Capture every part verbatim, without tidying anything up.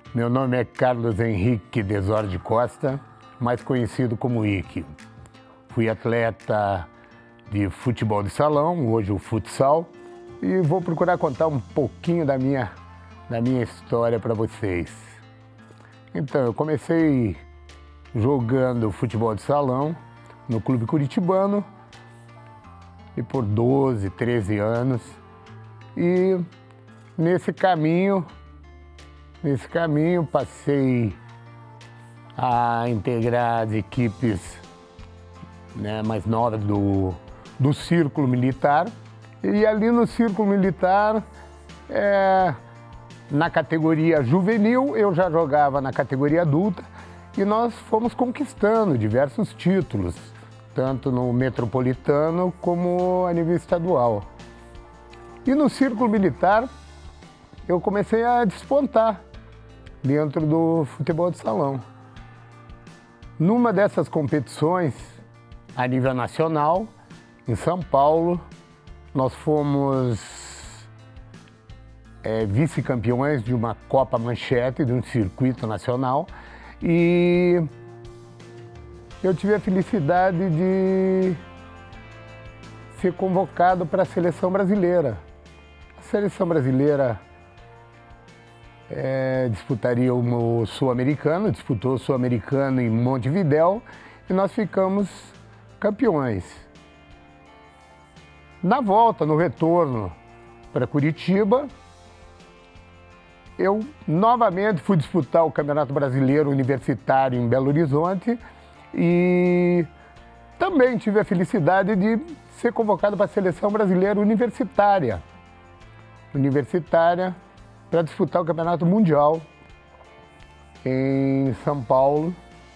Meu nome é Carlos Henrique Desorde Costa, mais conhecido como Ike. Fui atleta de futebol de salão, hoje o futsal, e vou procurar contar um pouquinho da minha, da minha história para vocês. Então, eu comecei jogando futebol de salão no Clube Curitibano e por doze, treze anos. E nesse caminho, nesse caminho passei a integrar as equipes, né, mais novas do, do Círculo Militar. E ali no Círculo Militar, é, na categoria juvenil, eu já jogava na categoria adulta e nós fomos conquistando diversos títulos, tanto no metropolitano como a nível estadual. E no Círculo Militar, eu comecei a despontar dentro do futebol de salão. Numa dessas competições, a nível nacional, em São Paulo, nós fomos é, vice-campeões de uma Copa Manchete, de um circuito nacional, e eu tive a felicidade de ser convocado para a seleção brasileira. A seleção brasileira é, disputaria o Sul-Americano, disputou o Sul-Americano em Montevidéu e nós ficamos campeões. Na volta, no retorno para Curitiba, eu novamente fui disputar o Campeonato Brasileiro Universitário em Belo Horizonte e também tive a felicidade de ser convocado para a Seleção Brasileira Universitária, universitária para disputar o Campeonato Mundial em São Paulo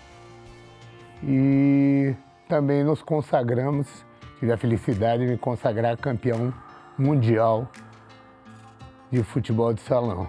e também nos consagramos, tive a felicidade de me consagrar campeão mundial de futebol de salão.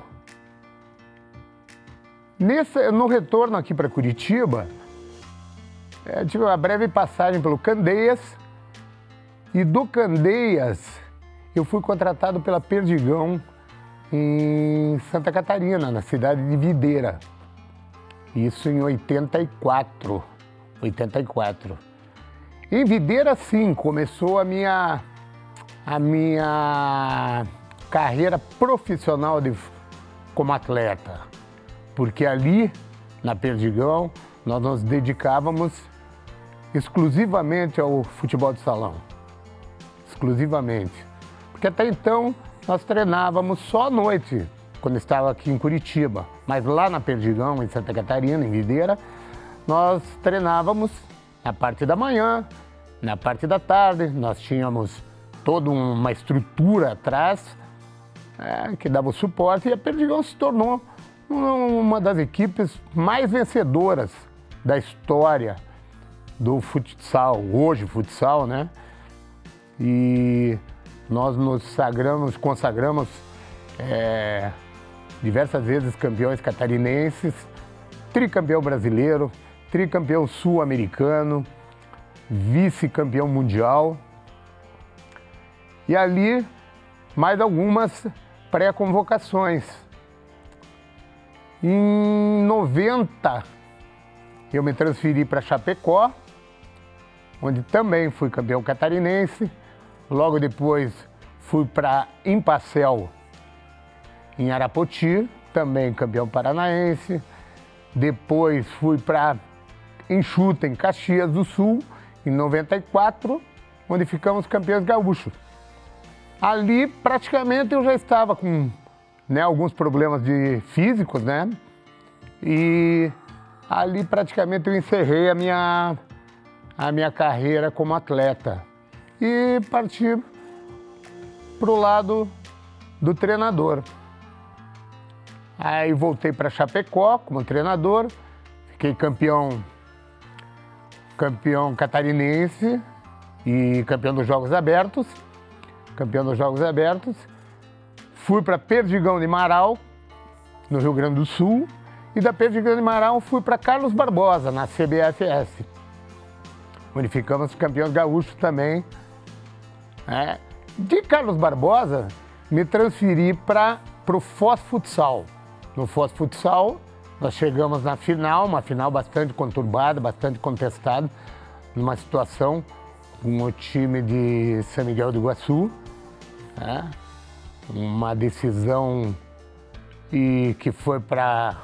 Nesse, no retorno aqui para Curitiba, é, tive uma breve passagem pelo Candeias e do Candeias eu fui contratado pela Perdigão em Santa Catarina, na cidade de Videira. Isso em oitenta e quatro. oitenta e quatro. Em Videira, sim, começou a minha, a minha carreira profissional de, como atleta. Porque ali, na Perdigão, nós nos dedicávamos exclusivamente ao futebol de salão. Exclusivamente. Porque até então, nós treinávamos só à noite, quando estava aqui em Curitiba. Mas lá na Perdigão, em Santa Catarina, em Videira, nós treinávamos na parte da manhã, na parte da tarde. Nós tínhamos toda uma estrutura atrás, é, que dava o suporte, e a Perdigão se tornou uma das equipes mais vencedoras da história do futsal, hoje futsal, né? E nós nos sagramos, consagramos é, diversas vezes campeões catarinenses, tricampeão brasileiro, tricampeão sul-americano, vice-campeão mundial. E ali, mais algumas pré-convocações. Em noventa, eu me transferi para Chapecó, onde também fui campeão catarinense. Logo depois fui para Impacel, em Arapoti, também campeão paranaense. Depois fui para Enxuta, em Caxias do Sul, em noventa e quatro, onde ficamos campeões gaúchos. Ali, praticamente, eu já estava com, né, alguns problemas de físicos, né? E ali, praticamente, eu encerrei a minha, a minha carreira como atleta. E parti para o lado do treinador. Aí voltei para Chapecó como treinador, fiquei campeão, campeão catarinense e campeão dos Jogos Abertos, campeão dos Jogos Abertos. Fui para Perdigão de Marau, no Rio Grande do Sul, e da Perdigão de Marau fui para Carlos Barbosa, na C B F S, onde ficamos campeões gaúchos também. É. De Carlos Barbosa, me transferi para o Foz Futsal. No Foz Futsal, Nós chegamos na final, uma final bastante conturbada, bastante contestada, numa situação com o time de São Miguel do Iguaçu, né? Uma decisão e que foi para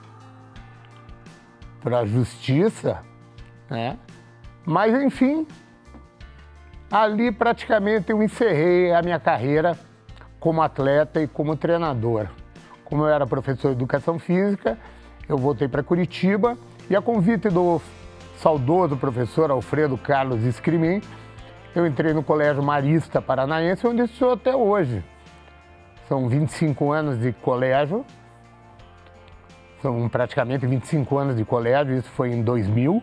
para a justiça, né? Mas enfim, ali praticamente eu encerrei a minha carreira como atleta e como treinador. Como eu era professor de educação física, eu voltei para Curitiba e a convite do saudoso professor Alfredo Carlos Escrimin, eu entrei no Colégio Marista Paranaense, onde estou até hoje. São vinte e cinco anos de colégio, são praticamente vinte e cinco anos de colégio, isso foi em dois mil.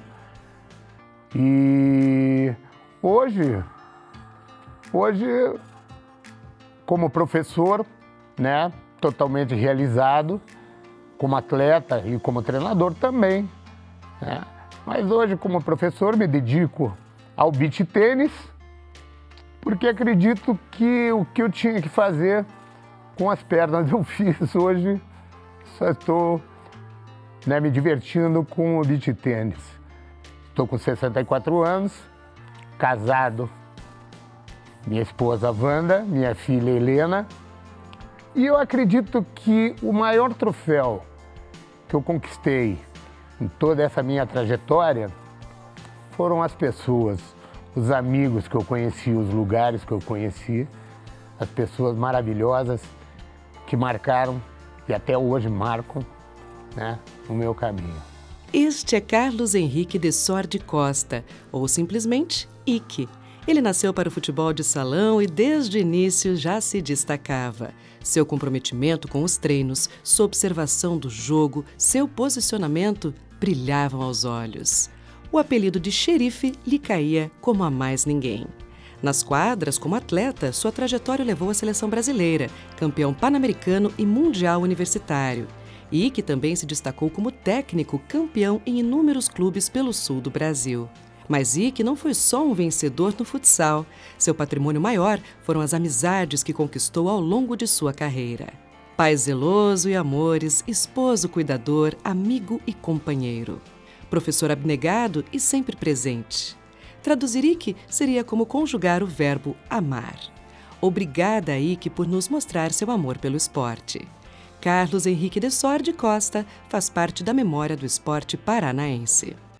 E hoje, hoje como professor, né, totalmente realizado, como atleta e como treinador também, né? Mas hoje, como professor, me dedico ao beach tênis, porque acredito que o que eu tinha que fazer com as pernas eu fiz hoje, só estou, né, me divertindo com o beach tênis. Estou com sessenta e quatro anos, casado, minha esposa Wanda, minha filha Helena, e eu acredito que o maior troféu que eu conquistei em toda essa minha trajetória foram as pessoas, os amigos que eu conheci, os lugares que eu conheci, as pessoas maravilhosas que marcaram e até hoje marcam, né, o meu caminho. Este é Carlos Henrique de Sordi Costa, ou simplesmente Ike. Ele nasceu para o futebol de salão e desde o início já se destacava. Seu comprometimento com os treinos, sua observação do jogo, seu posicionamento brilhavam aos olhos. O apelido de xerife lhe caía como a mais ninguém. Nas quadras, como atleta, sua trajetória o levou à seleção brasileira, campeão pan-americano e mundial universitário. E que também se destacou como técnico campeão em inúmeros clubes pelo sul do Brasil. Mas Ike não foi só um vencedor no futsal. Seu patrimônio maior foram as amizades que conquistou ao longo de sua carreira. Pai zeloso e amores, esposo cuidador, amigo e companheiro. Professor abnegado e sempre presente. Traduzir Ike seria como conjugar o verbo amar. Obrigada, Ike, por nos mostrar seu amor pelo esporte. Carlos Henrique de Sordi Costa faz parte da memória do esporte paranaense.